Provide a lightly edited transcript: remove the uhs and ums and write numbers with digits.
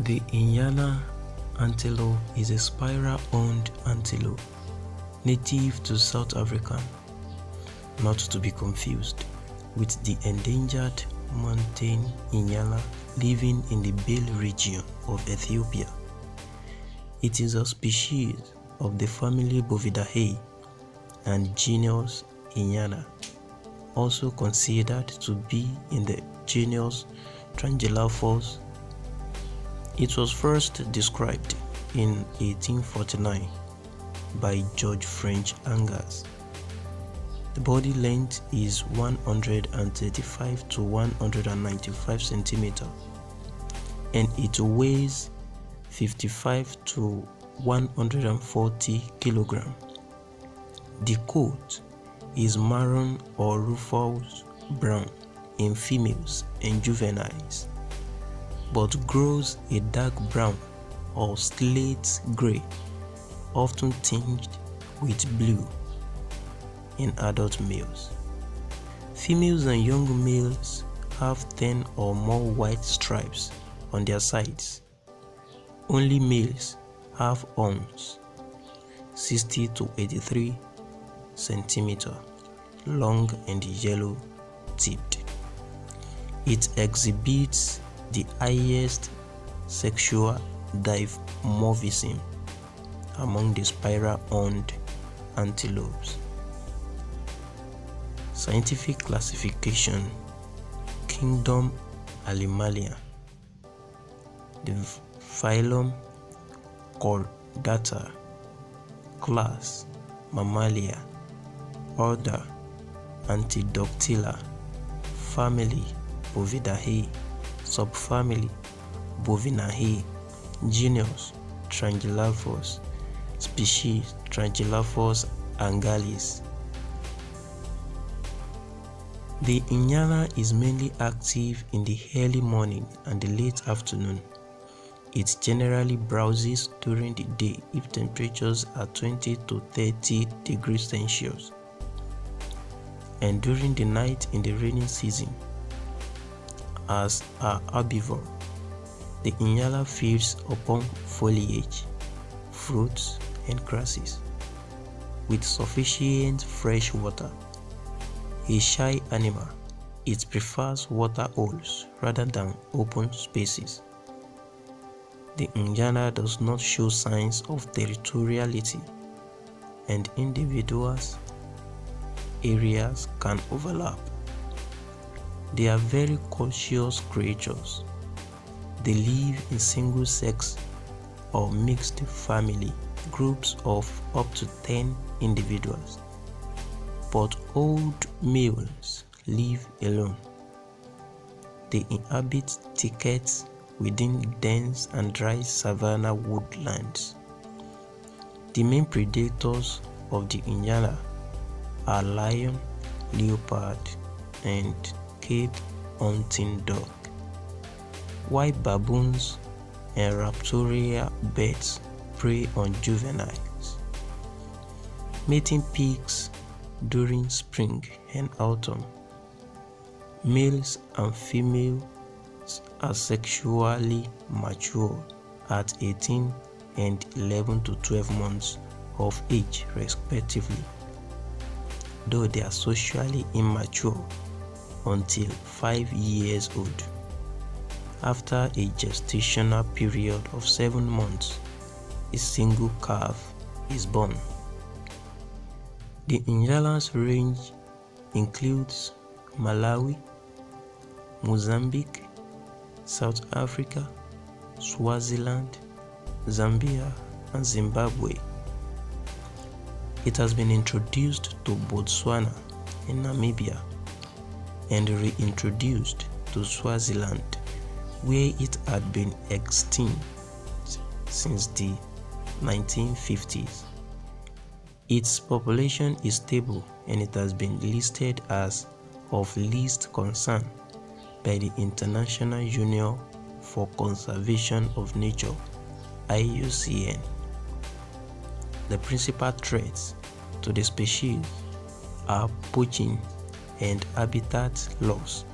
The Inyala antelope is a spiral-horned antelope native to South Africa, not to be confused with the endangered mountain Inyala living in the Bale region of Ethiopia. It is a species of the family Bovidae and genus Inyala, also considered to be in the genus Tragelaphus. It was first described in 1849 by George French Angas. The body length is 135 to 195 centimeters, and it weighs 55 to 140 kilograms. The coat is maroon or rufous brown in females and juveniles, but grows a dark brown or slate gray, often tinged with blue, in adult males. Females and young males have 10 or more white stripes on their sides. Only males have horns 60 to 83 centimeters long and yellow tipped. It exhibits the highest sexual dimorphism among the spiral-horned antelopes. Scientific classification: Kingdom Animalia. The phylum Chordata. Class Mammalia. Order Antidactyla. Family Bovidae. Subfamily Bovinae. Genus Tragelaphus. Species Tragelaphus angalis. The Inyala is mainly active in the early morning and the late afternoon. It generally browses during the day if temperatures are 20 to 30 degrees Celsius, and during the night in the rainy season. As an herbivore, the Inyala feeds upon foliage, fruits, and grasses, with sufficient fresh water. A shy animal, it prefers water holes rather than open spaces. The Inyala does not show signs of territoriality, and individuals' areas can overlap. They are very cautious creatures. They live in single-sex or mixed family groups of up to 10 individuals, but old males live alone. They inhabit thickets within dense and dry savanna woodlands. The main predators of the Inyala are lion, leopard, and Cape hunting dog, while baboons and raptorial birds prey on juveniles. Mating peaks during spring and autumn. Males and females are sexually mature at 18 and 11 to 12 months of age respectively, though they are socially immature until 5 years old. After a gestational period of 7 months, a single calf is born. The Inyala's range includes Malawi, Mozambique, South Africa, Swaziland, Zambia, and Zimbabwe. It has been introduced to Botswana and Namibia, and reintroduced to Swaziland, where it had been extinct since the 1950s. Its population is stable, and it has been listed as of least concern by the International Union for Conservation of Nature (IUCN). The principal threats to the species are poaching and habitat loss.